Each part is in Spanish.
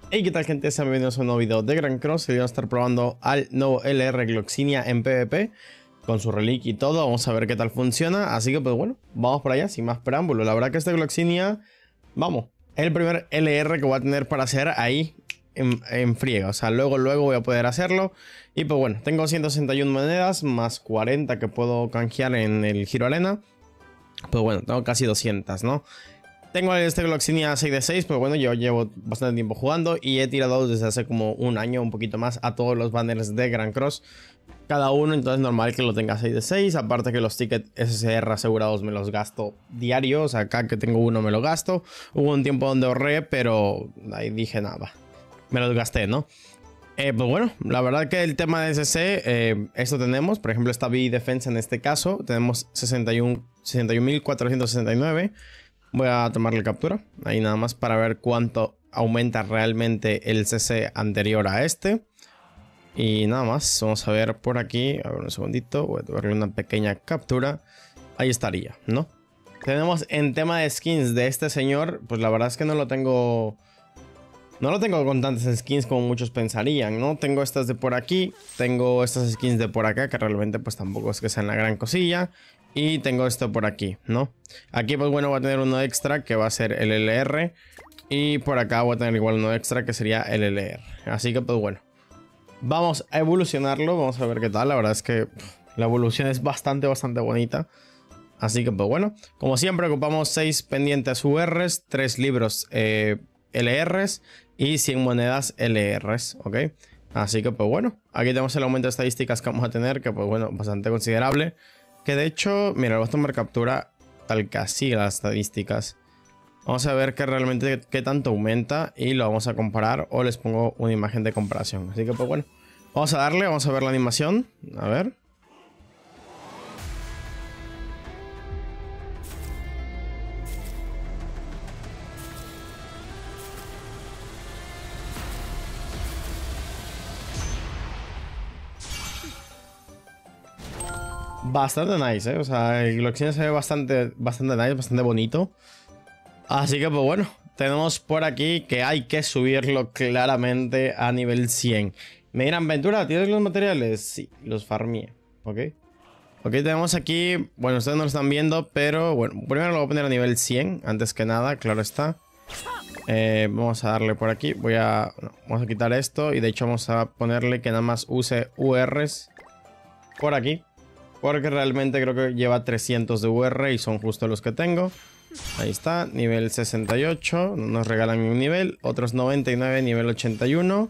Hey, ¿qué tal, gente? Sean bienvenidos a un nuevo video de Grand Cross. Hoy vamos a estar probando al nuevo LR Gloxinia en PvP con su reliquia y todo. Vamos a ver qué tal funciona. Así que, pues bueno, vamos por allá sin más preámbulo. La verdad que este Gloxinia, vamos, es el primer LR que voy a tener para hacer ahí en friega. O sea, luego voy a poder hacerlo. Y pues bueno, tengo 161 monedas más 40 que puedo canjear en el Giro Arena. Pues bueno, tengo casi 200, ¿no? Tengo este Gloxinia 6 de 6, pero bueno, yo llevo bastante tiempo jugando y he tirado desde hace como un año, un poquito más, a todos los banners de Grand Cross. Cada uno, entonces normal que lo tenga 6 de 6, aparte que los tickets SSR asegurados me los gasto diario, o sea, acá que tengo uno me lo gasto. Hubo un tiempo donde ahorré, pero ahí dije nada, me los gasté, ¿no? Pues bueno, la verdad que el tema de SC, esto tenemos, por ejemplo, esta B Defensa en este caso, tenemos 61.469. Voy a tomarle captura, ahí nada más para ver cuánto aumenta realmente el CC anterior a este. Y nada más, vamos a ver por aquí, a ver un segundito, voy a tomarle una pequeña captura. Ahí estaría, ¿no? Tenemos en tema de skins de este señor, pues la verdad es que no lo tengo con tantas skins como muchos pensarían, ¿no? Tengo estas de por aquí, tengo estas skins de por acá, que realmente pues tampoco es que sean la gran cosilla. Y tengo esto por aquí, ¿no? Aquí pues bueno, voy a tener uno extra que va a ser el LR. Y por acá voy a tener igual uno extra que sería el LR. Así que pues bueno, vamos a evolucionarlo, vamos a ver qué tal. La verdad es que la evolución es bastante bonita. Así que pues bueno, como siempre ocupamos 6 pendientes URs, 3 libros LRs y 100 monedas LRs, ¿ok? Así que pues bueno, aquí tenemos el aumento de estadísticas que vamos a tener, que pues bueno, bastante considerable. Que de hecho, mira, voy a tomar captura tal que así las estadísticas. Vamos a ver que realmente qué tanto aumenta y lo vamos a comparar o les pongo una imagen de comparación. Así que pues bueno, vamos a darle, vamos a ver la animación. A ver. Bastante nice, ¿eh? O sea, el Gloxinia se ve bastante nice, bastante bonito. Así que pues bueno, tenemos por aquí que hay que subirlo claramente a nivel 100. Me dirán, Ventura, ¿tienes los materiales? Sí, los farmé, ¿ok? Ok, tenemos aquí, bueno, ustedes no lo están viendo, pero bueno, primero lo voy a poner a nivel 100, antes que nada, claro está. Vamos a darle por aquí, vamos a quitar esto y de hecho vamos a ponerle que nada más use URs por aquí. Porque realmente creo que lleva 300 de UR y son justo los que tengo. Ahí está, nivel 68. Nos regalan un nivel. Otros 99, nivel 81.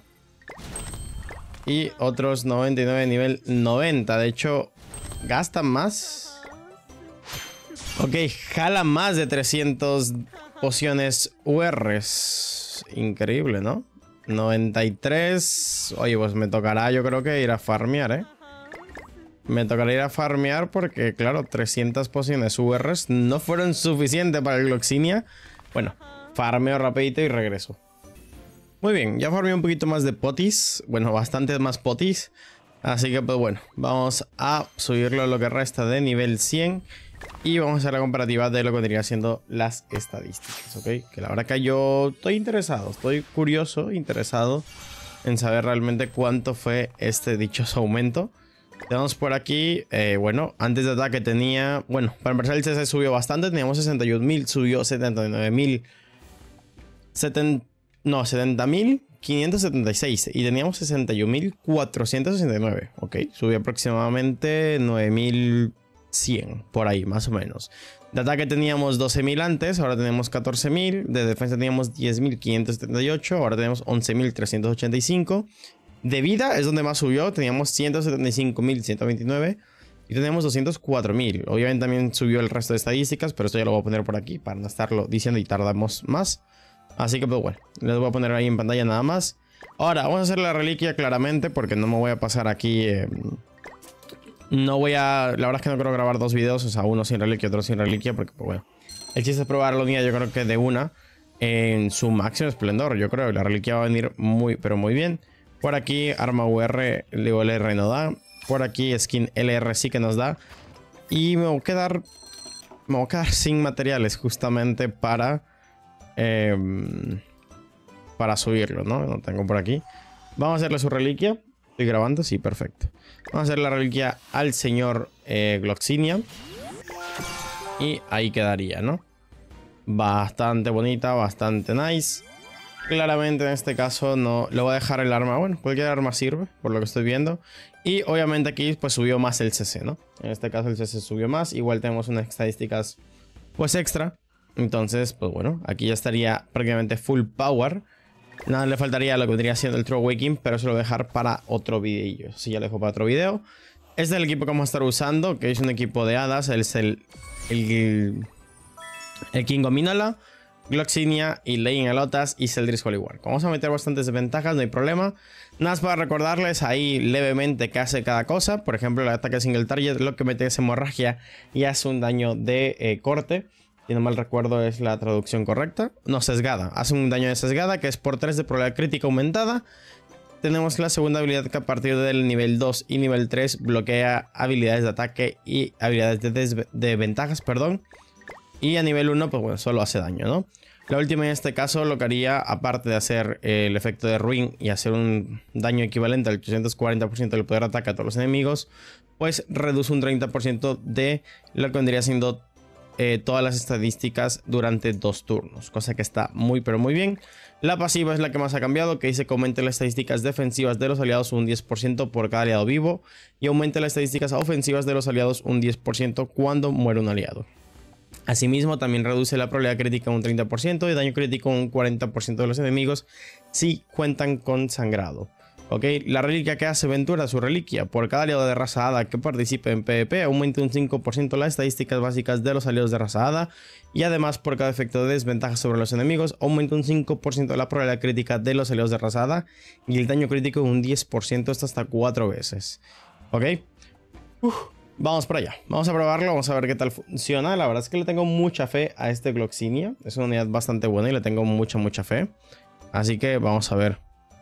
Y otros 99, nivel 90. De hecho, gastan más. Ok, jala más de 300 pociones URs. Increíble, ¿no? 93. Oye, pues me tocará yo creo que ir a farmear, ¿eh? Me tocará ir a farmear porque, claro, 300 pociones URs no fueron suficientes para el Gloxinia. Bueno, farmeo rapidito y regreso. Muy bien, ya farmeé un poquito más de potis. Bueno, bastante más potis. Así que, pues bueno, vamos a subirlo a lo que resta de nivel 100. Y vamos a hacer la comparativa de lo que vendría siendo las estadísticas, ¿ok? Que la verdad que yo estoy interesado, estoy curioso, interesado en saber realmente cuánto fue este dichoso aumento. Tenemos por aquí, bueno, antes de ataque tenía, bueno, para empezar el CC subió bastante, teníamos 61.000, subió 79.000, 70.576 y teníamos 61.469, ok, subió aproximadamente 9.100, por ahí, más o menos. De ataque teníamos 12.000 antes, ahora tenemos 14.000, de defensa teníamos 10.578, ahora tenemos 11.385. De vida es donde más subió, teníamos 175.129 y tenemos 204.000. Obviamente también subió el resto de estadísticas, pero esto ya lo voy a poner por aquí para no estarlo diciendo y tardamos más. Así que pues bueno, les voy a poner ahí en pantalla nada más. Ahora, vamos a hacer la reliquia claramente porque no me voy a pasar aquí. La verdad es que no quiero grabar dos videos, o sea, uno sin reliquia y otro sin reliquia, porque pues bueno. El chiste es probar la unidad, yo creo que de una en su máximo esplendor, yo creo. La reliquia va a venir muy, pero muy bien. Por aquí arma UR, digo LR no da. Por aquí skin LR sí que nos da. Y me voy a quedar sin materiales justamente para para subirlo, ¿no? Lo tengo por aquí. Vamos a hacerle su reliquia. ¿Estoy grabando? Sí, perfecto. Vamos a hacer la reliquia al señor Gloxinia. Y ahí quedaría, ¿no? Bastante bonita, bastante nice. Claramente en este caso no le voy a dejar el arma. Bueno, cualquier arma sirve, por lo que estoy viendo. Y obviamente aquí pues subió más el CC, ¿no? En este caso el CC subió más. Igual tenemos unas estadísticas pues extra. Entonces, pues bueno, aquí ya estaría prácticamente full power. Nada, le faltaría lo que vendría siendo el True Awakening, pero eso lo voy a dejar para otro videillo. Sí, ya lo dejo para otro video. Este es el equipo que vamos a estar usando, que es un equipo de hadas. Es el King Gominola, Gloxinia y Lane Alotas y Zeldris Holy War. Vamos a meter bastantes desventajas, no hay problema. Nada más para recordarles ahí levemente qué hace cada cosa. Por ejemplo, el ataque single target, lo que mete es hemorragia y hace un daño de corte. Si no mal recuerdo es la traducción correcta. No, sesgada. Hace un daño de sesgada que es por 3 de probabilidad crítica aumentada. Tenemos la segunda habilidad que a partir del nivel 2 y nivel 3 bloquea habilidades de ataque y habilidades de ventajas, perdón. Y a nivel 1, pues bueno, solo hace daño, ¿no? La última en este caso lo que haría, aparte de hacer el efecto de Ruin y hacer un daño equivalente al 840% del poder de ataque a todos los enemigos, pues reduce un 30% de lo que vendría siendo todas las estadísticas durante 2 turnos, cosa que está muy pero muy bien. La pasiva es la que más ha cambiado, que dice que aumente las estadísticas defensivas de los aliados un 10% por cada aliado vivo y aumente las estadísticas ofensivas de los aliados un 10% cuando muere un aliado. Asimismo, también reduce la probabilidad crítica un 30% y daño crítico un 40% de los enemigos si cuentan con sangrado. Ok, la reliquia que hace Ventura, su reliquia, por cada aliado de raza hada que participe en PvP, aumenta un 5% las estadísticas básicas de los aliados de raza hada. Y además, por cada efecto de desventaja sobre los enemigos, aumenta un 5% la probabilidad crítica de los aliados de raza hada. Y el daño crítico un 10%, esto hasta 4 veces. Ok, vamos para allá, vamos a probarlo, vamos a ver qué tal funciona. La verdad es que le tengo mucha fe a este Gloxinia. Es una unidad bastante buena y le tengo mucha fe. Así que vamos a ver.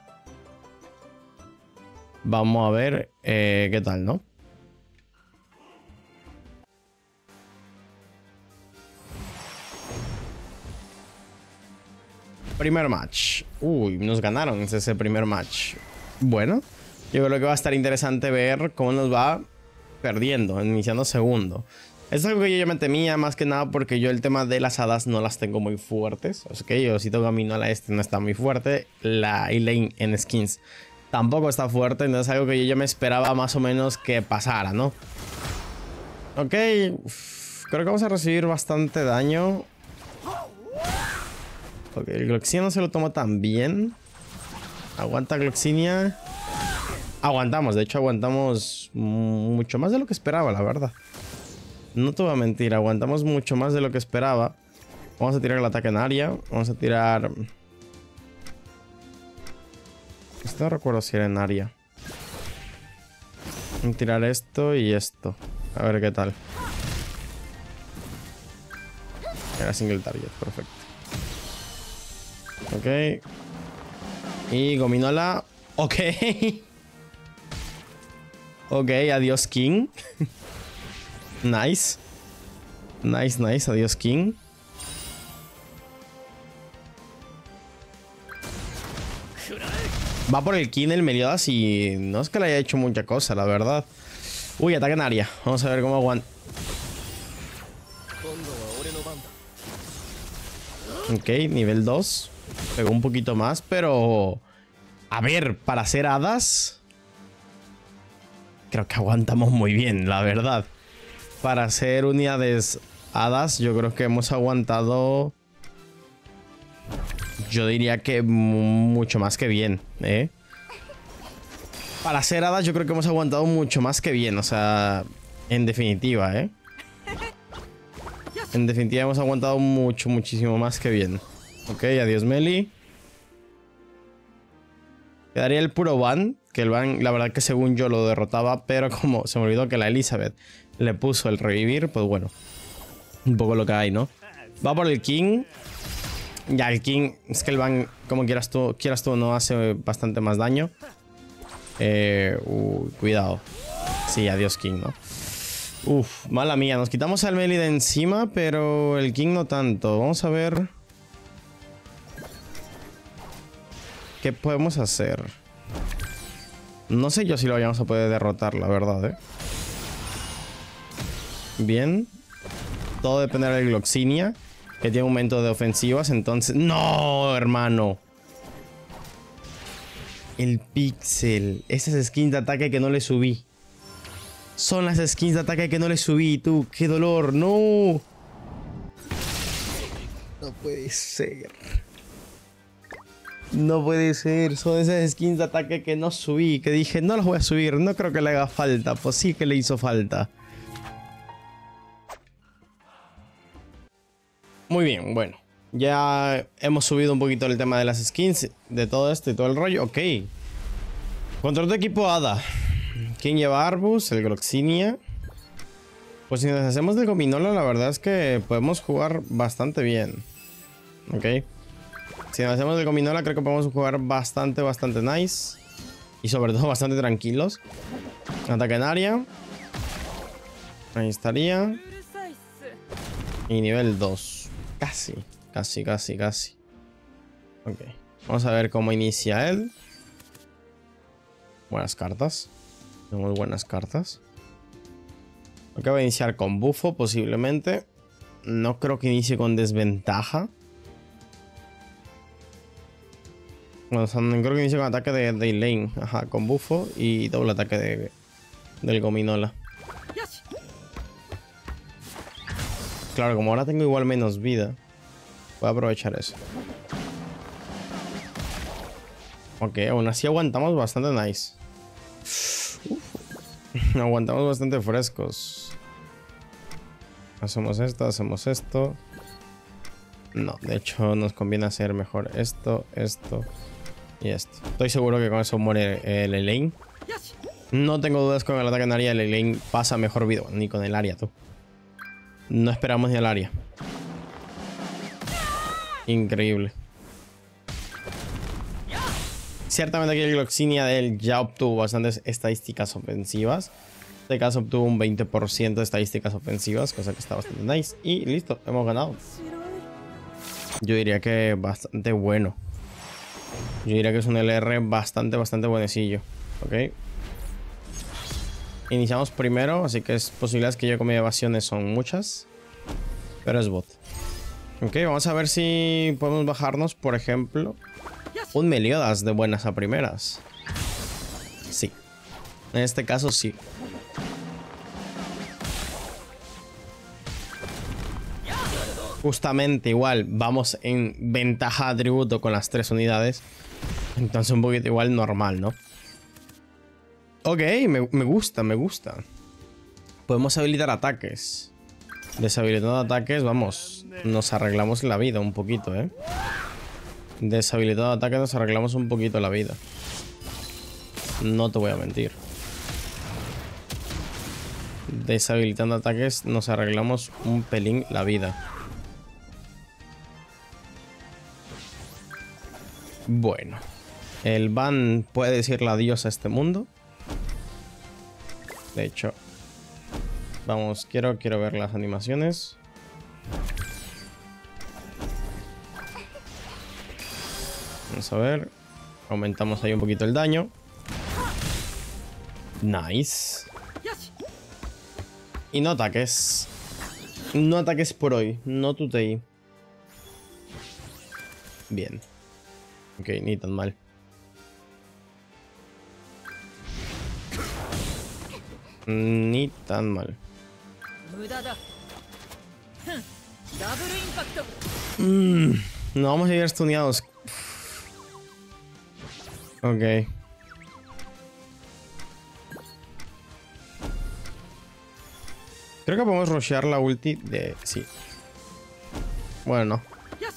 Vamos a ver qué tal, ¿no? Primer match. Uy, nos ganaron ese primer match. Bueno, yo creo que va a estar interesante ver cómo nos va perdiendo, iniciando segundo. Es algo que yo ya me temía, más que nada porque yo el tema de las hadas no las tengo muy fuertes. O sea que yo si tengo Gominola no está muy fuerte. La Elaine en skins tampoco está fuerte, entonces es algo que yo ya me esperaba más o menos que pasara, ¿no? Ok, creo que vamos a recibir bastante daño. Ok, el Gloxinia no se lo toma tan bien. Aguanta Gloxinia. Aguantamos, de hecho aguantamos mucho más de lo que esperaba, la verdad. No te voy a mentir, aguantamos mucho más de lo que esperaba. Vamos a tirar el ataque en área. Vamos a tirar... No recuerdo si era en área. Voy a tirar esto y esto. A ver qué tal. Era single target, perfecto. Ok. Y Gominola. Ok. Ok, adiós King. Nice. Nice, adiós King. Va por el King el Meliodas y no es que le haya hecho mucha cosa, la verdad. Uy, ataque en área. Vamos a ver cómo aguanta. Ok, nivel 2. Pegó un poquito más, pero... A ver, para hacer hadas... Creo que aguantamos muy bien, la verdad. Para hacer unidades hadas, yo creo que hemos aguantado... Yo diría que mucho más que bien, ¿eh? Para hacer hadas yo creo que hemos aguantado mucho más que bien. O sea, en definitiva, ¿eh? En definitiva hemos aguantado muchísimo más que bien. Ok, adiós Meli. Quedaría el puro Van. Que el Van, la verdad que según yo lo derrotaba. Pero como se me olvidó que la Elizabeth le puso el revivir, pues bueno. Un poco lo que hay, ¿no? Va por el King. Ya, el King, es que el Van, como quieras tú, no hace bastante más daño. Cuidado. Sí, adiós King, ¿no? Uf, mala mía. Nos quitamos al Melee de encima, pero el King no tanto. Vamos a ver. ¿qué podemos hacer? No sé yo si lo vayamos a poder derrotar, la verdad, ¿eh? Bien. Todo dependerá del Gloxinia, que tiene aumento de ofensivas, entonces... ¡No, hermano! El Pixel. Esas skins de ataque que no le subí. Son las skins de ataque que no le subí, tú. ¡Qué dolor! ¡No! No puede ser. No puede ser. Son esas skins de ataque que no subí. Que dije, no las voy a subir. No creo que le haga falta. Pues sí que le hizo falta. Muy bien, bueno. Ya hemos subido un poquito el tema de las skins. De todo esto y todo el rollo. Ok. Contra tu equipo Hada. ¿Quién lleva Arbus? El Gloxinia. Pues si nos hacemos de Gominola, la verdad es que podemos jugar bastante bien. Ok. Si nos hacemos de Gominola, creo que podemos jugar bastante nice. Y sobre todo bastante tranquilos. Ataque en área. Ahí estaría. Y nivel 2. Casi. Ok. Vamos a ver cómo inicia él. Buenas cartas. Muy buenas cartas. Ok, va a iniciar con bufo posiblemente. No creo que inicie con desventaja. Bueno, o sea, no creo que inicie con ataque de lane. Ajá, con bufo y doble ataque del Gominola. Claro, como ahora tengo igual menos vida, voy a aprovechar eso. Ok, aún así aguantamos bastante nice. Aguantamos bastante frescos. Hacemos esto. No, de hecho nos conviene hacer mejor esto y esto. Estoy seguro que con eso muere el Elaine. No tengo dudas con el ataque en área. El Elaine pasa mejor vida. Ni con el área, tú. No esperamos ni el área. Increíble. Ciertamente aquí el Gloxinia de él ya obtuvo bastantes estadísticas ofensivas. En este caso obtuvo un 20% de estadísticas ofensivas, cosa que está bastante nice. Y listo, hemos ganado. Yo diría que bastante bueno. Yo diría que es un LR bastante buenecillo. Ok. Iniciamos primero, así que es posibilidades que yo con mi evasiones son muchas. Pero es bot. Ok, vamos a ver si podemos bajarnos, por ejemplo, un Meliodas de buenas a primeras. Sí. En este caso sí. Justamente igual vamos en ventaja de atributo con las 3 unidades. Entonces un poquito igual normal, ¿no? Ok, me gusta. Podemos habilitar ataques. Deshabilitando ataques, vamos. Nos arreglamos la vida un poquito, ¿eh? Deshabilitando ataques nos arreglamos un poquito la vida. No te voy a mentir. Deshabilitando ataques nos arreglamos un pelín la vida. Bueno. El Ban puede decirle adiós a este mundo. De hecho, vamos, quiero ver las animaciones. Vamos a ver. Aumentamos ahí un poquito el daño. Nice. Y no ataques. No ataques por hoy. No tutei. Bien. Ok, ni tan mal. Ni tan mal. No vamos a llegar stuneados. Ok. Creo que podemos rushear la ulti de... Sí. Bueno, no.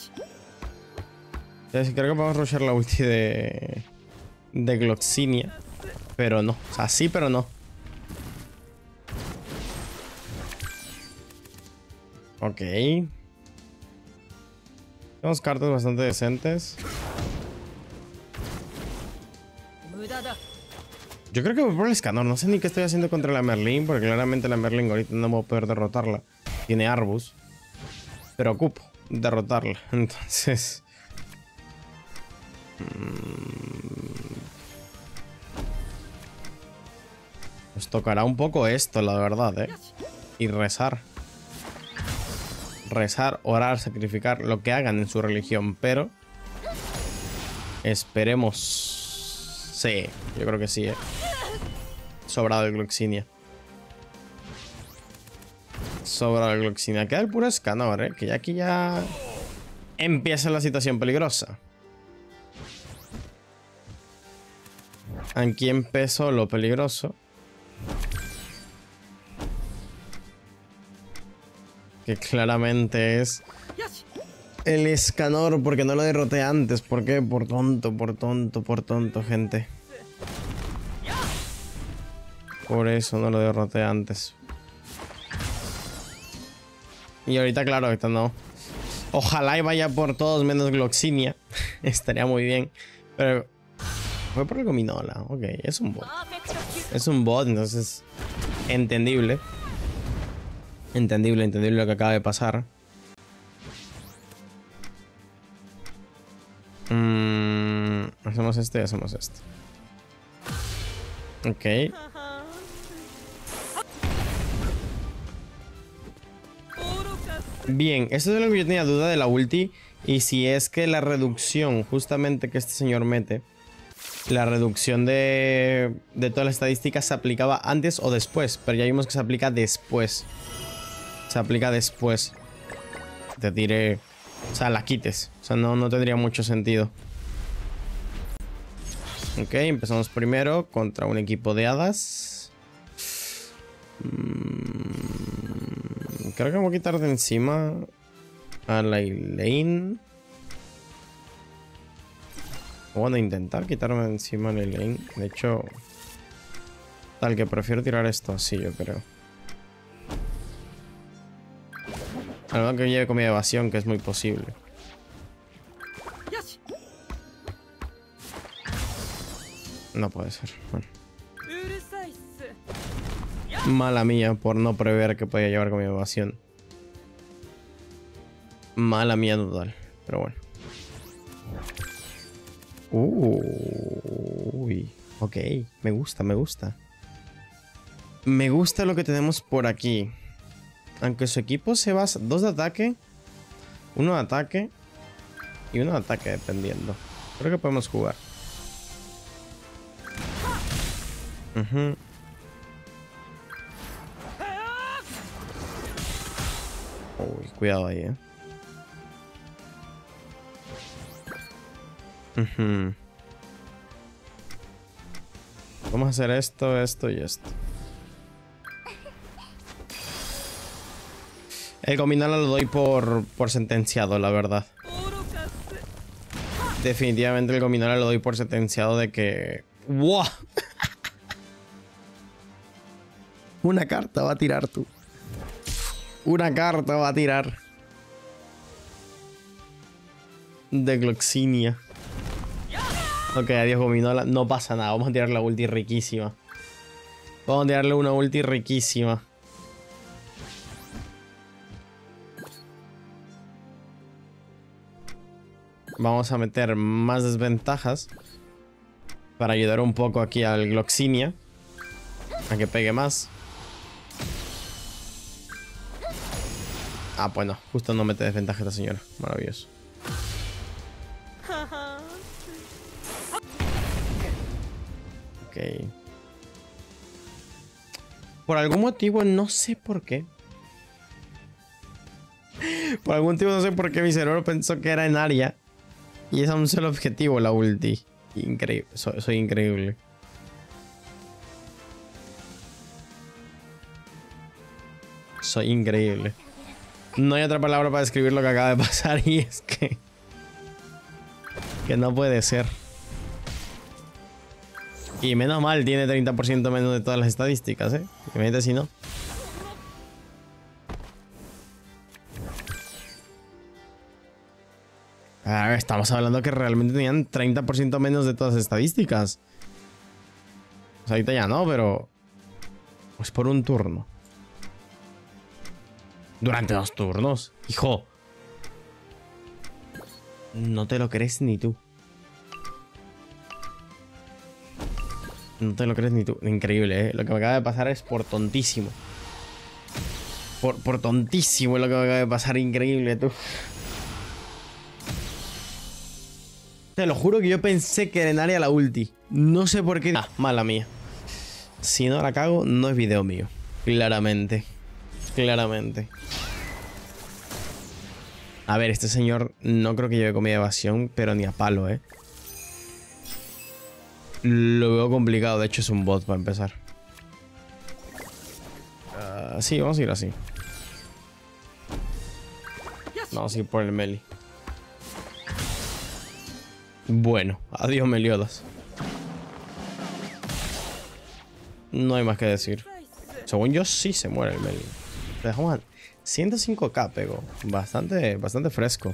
Creo que podemos rushear la ulti de Gloxinia. Pero no. O sea, sí, pero no. Ok. Tenemos cartas bastante decentes. Yo creo que voy por el Escanor. No sé ni qué estoy haciendo contra la Merlin, porque claramente la Merlin ahorita no voy a poder derrotarla. Tiene Arbus. Pero ocupo derrotarla. Entonces... tocará un poco esto, la verdad, ¿eh? Y rezar. Rezar, orar, sacrificar, lo que hagan en su religión, pero... esperemos... Sí, yo creo que sí, ¿eh? Sobrado el Gloxinia. Sobrado el Gloxinia. Queda el puro Escanor, ¿eh? Que ya aquí ya... empieza la situación peligrosa. Aquí empezó lo peligroso. Que claramente es el Escanor, porque no lo derroté antes. ¿Por qué? Por tonto, gente. Por eso no lo derroté antes. Y ahorita, claro, ahorita no. Ojalá y vaya por todos menos Gloxinia. Estaría muy bien. Pero fue por el Gominola. Ok, es un bot. Es un bot, entonces... entendible. Entendible lo que acaba de pasar. Hacemos este y hacemos este. Ok. Bien, esto es lo que yo tenía duda de la ulti. Y si es que la reducción justamente que este señor mete, la reducción de todas las estadísticas se aplicaba antes o después. Pero ya vimos que se aplica después. Se aplica después. Te tire... o sea, la quites. O sea, no tendría mucho sentido. Ok, empezamos primero contra un equipo de hadas. Creo que voy a quitar de encima a la Elaine. Voy a intentar quitarme de encima a la Elaine. De hecho, tal que prefiero tirar esto así, yo creo. Algo que lleve con mi evasión, que es muy posible. No puede ser. Bueno. Mala mía por no prever que podía llevar con mi evasión. Mala mía total. Pero bueno. Uy. Ok. Me gusta, me gusta. Me gusta lo que tenemos por aquí. Aunque su equipo se basa... 2 de ataque. 1 de ataque. Y 1 de ataque, dependiendo. Creo que podemos jugar. Uy, cuidado ahí, Vamos a hacer esto, esto y esto. El Gominola lo doy por sentenciado, la verdad. Definitivamente el Gominola lo doy por sentenciado de que... ¡Wow! Una carta va a tirar tú. Una carta va a tirar. De Gloxinia. Ok, adiós Gominola. No pasa nada. Vamos a tirar la ulti riquísima. Vamos a tirarle una ulti riquísima. Vamos a meter más desventajas. Para ayudar un poco aquí al Gloxinia. A que pegue más. Ah, bueno, justo no mete desventaja esta señora. Maravilloso. Ok. Por algún motivo, no sé por qué. Por algún motivo, no sé por qué mi cerebro pensó que era en área. Y es un solo objetivo la ulti. Increíble. Soy increíble. Soy increíble. No hay otra palabra para describir lo que acaba de pasar y es que no puede ser. Y menos mal tiene 30% menos de todas las estadísticas, Imagínate si no. A ver, estamos hablando que realmente tenían 30% menos de todas las estadísticas. O sea, ahorita ya no, pero... pues por un turno. Durante 2 turnos. Hijo. No te lo crees ni tú. No te lo crees ni tú. Increíble, ¿eh? Lo que me acaba de pasar es por tontísimo. Por tontísimo lo que me acaba de pasar. Increíble, tú. Te lo juro que yo pensé que en área la ulti. No sé por qué. Ah, mala mía. Si no la cago, no es video mío. Claramente. Claramente. A ver, este señor no creo que lleve comida de evasión, pero ni a palo, ¿eh? Lo veo complicado. De hecho, es un bot para empezar. Sí, vamos a ir así. Vamos a ir por el Meli. Bueno, adiós Meliodas. No hay más que decir. Según yo sí se muere el Meli. Dejamos a 105k pegó. Bastante fresco.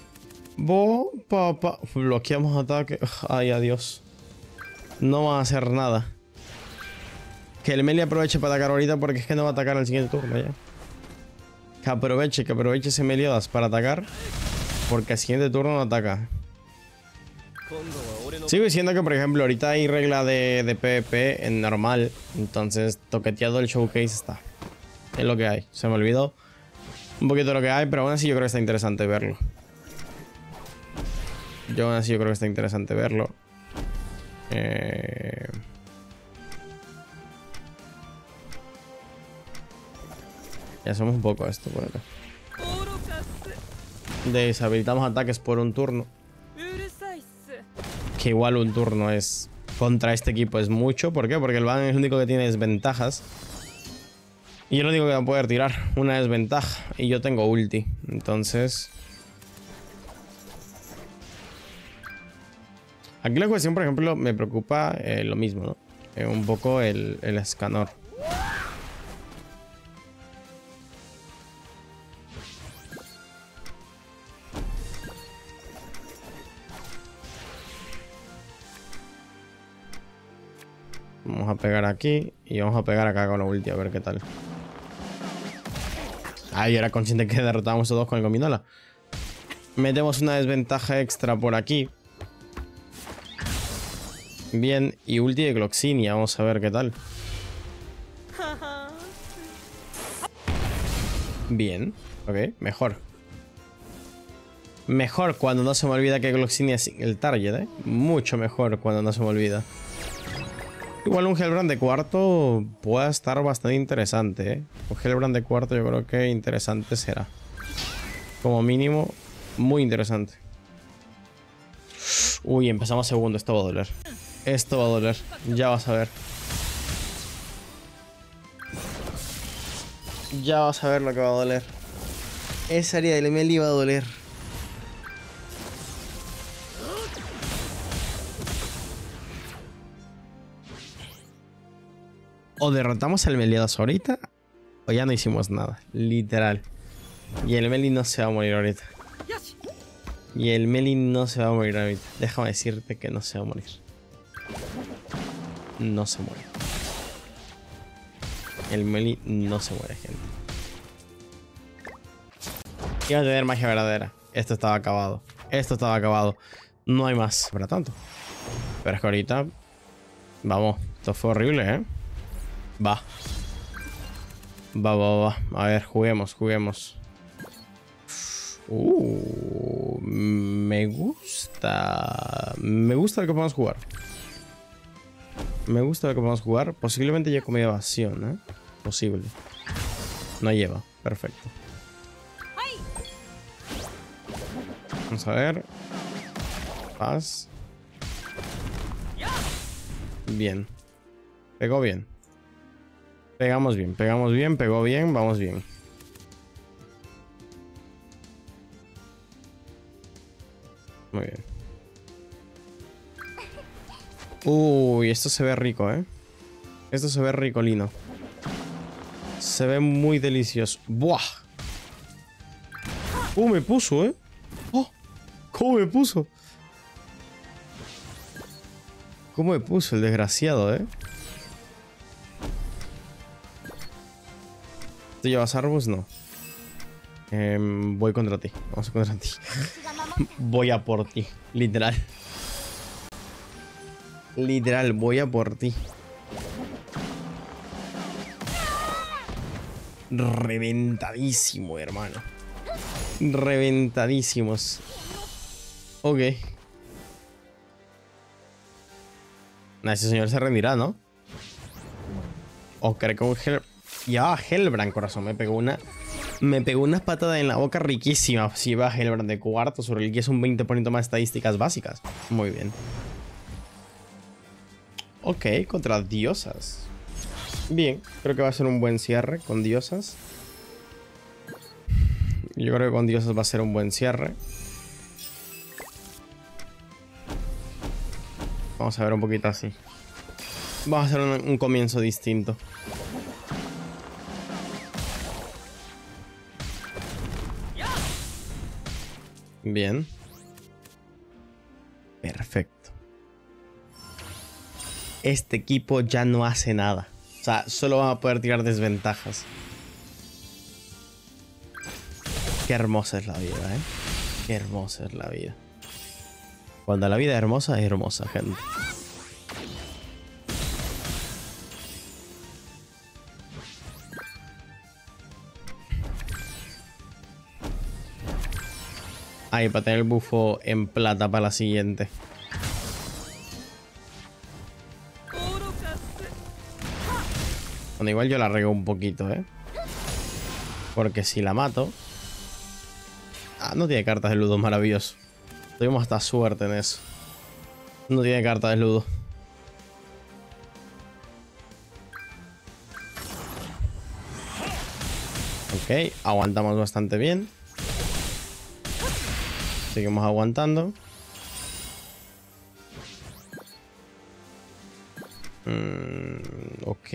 Bloqueamos ataque. Ay, adiós. No va a hacer nada. Que el Meli aproveche para atacar ahorita porque es que no va a atacar al siguiente turno ya. Que aproveche ese Meliodas para atacar. Porque al siguiente turno no ataca. Sigo diciendo que, por ejemplo, ahorita hay regla de PvP en normal. Entonces, toqueteado el showcase está. Es lo que hay. Se me olvidó un poquito lo que hay, pero aún así yo creo que está interesante verlo. Ya hacemos un poco esto por acá. Deshabilitamos ataques por un turno. Que igual un turno es contra este equipo es mucho. ¿Por qué? Porque el Van es el único que tiene desventajas. Y yo lo único que va a poder tirar una desventaja. Y yo tengo ulti. Entonces... Aquí la cuestión, por ejemplo, me preocupa lo mismo, ¿no? Un poco el escanor. Vamos a pegar aquí y vamos a pegar acá con la ulti a ver qué tal. Yo era consciente que derrotábamos a todos con el gominola. Metemos una desventaja extra por aquí. Bien, y ulti de Gloxinia, vamos a ver qué tal. Bien, ok, mejor. Mejor cuando no se me olvida que Gloxinia es el target, ¿eh? Mucho mejor cuando no se me olvida. Igual un Hellbrand de cuarto puede estar bastante interesante, ¿eh? Un Hellbrand de cuarto yo creo que interesante será. Como mínimo, muy interesante. Uy, empezamos segundo, esto va a doler. Esto va a doler, ya vas a ver. Ya vas a ver lo que va a doler. Esa área del Meli va a doler. O derrotamos al Meliodas ahorita, o ya no hicimos nada, literal. Y el Meli no se va a morir ahorita. Déjame decirte que no se va a morir. No se muere. El Meli no se muere, gente. Iba a tener magia verdadera. Esto estaba acabado. No hay más. Para tanto. Pero es que ahorita... Vamos. Esto fue horrible, ¿eh? Va. A ver, juguemos. Me gusta lo que podemos jugar. Posiblemente ya comida evasión, ¿eh? Posible. No lleva. Perfecto. Vamos a ver. Paz. Bien. Pegó bien. Pegamos bien, pegó bien, vamos bien. Muy bien. Uy, esto se ve rico, ¿eh? Esto se ve ricolino. Se ve muy delicioso. ¡Buah! Me puso, ¿eh? ¡Oh! ¿Cómo me puso? ¿Cómo me puso el desgraciado, eh? ¿Tú llevas Arbus? No. Voy contra ti. Vamos contra ti. Voy a por ti. Literal. Literal, voy a por ti. reventadísimo, hermano. Reventadísimos. Ok. Ese señor se rendirá, ¿no? O creo que un ya Hellbrand, corazón. Me pegó unas patadas en la boca riquísimas. Si va Hellbrand de cuarto, su reliquia es un 20% más estadísticas básicas. Muy bien. Ok, contra diosas. Bien, creo que va a ser un buen cierre con diosas. Yo creo que con diosas va a ser un buen cierre. Vamos a ver un poquito así. Vamos a hacer un comienzo distinto. Bien. Perfecto. Este equipo ya no hace nada. O sea, solo van a poder tirar desventajas. Qué hermosa es la vida, ¿eh? Qué hermosa es la vida. Cuando la vida es hermosa, gente. Ahí, para tener el bufo en plata para la siguiente. Bueno, igual yo la rego un poquito, ¿eh? Porque si la mato... Ah, no tiene cartas de ludo, maravilloso. Tuvimos hasta suerte en eso. No tiene cartas de ludo. Ok, aguantamos bastante bien. Seguimos aguantando. Ok.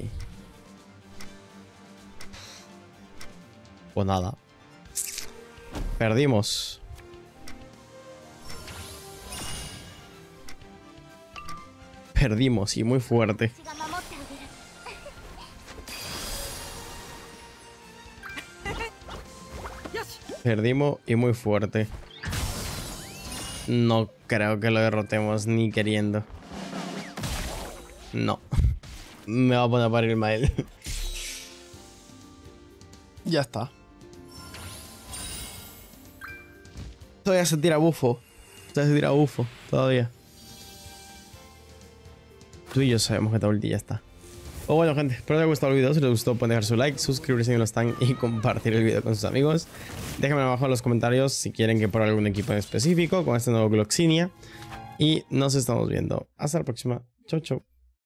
Pues nada. Perdimos. Perdimos y muy fuerte. Perdimos y muy fuerte. No creo que lo derrotemos ni queriendo. No. Me va a poner a parir mal. Ya está. Todavía se tira bufo. Todavía. Tú y yo sabemos que esta ulti ya está. Pues bueno, gente, espero que les haya gustado el video. Si les gustó, pueden dejar su like, suscribirse si no lo están y compartir el video con sus amigos. Déjenme abajo en los comentarios si quieren que pruebe algún equipo en específico con este nuevo Gloxinia. Y nos estamos viendo. Hasta la próxima. Chau, chau.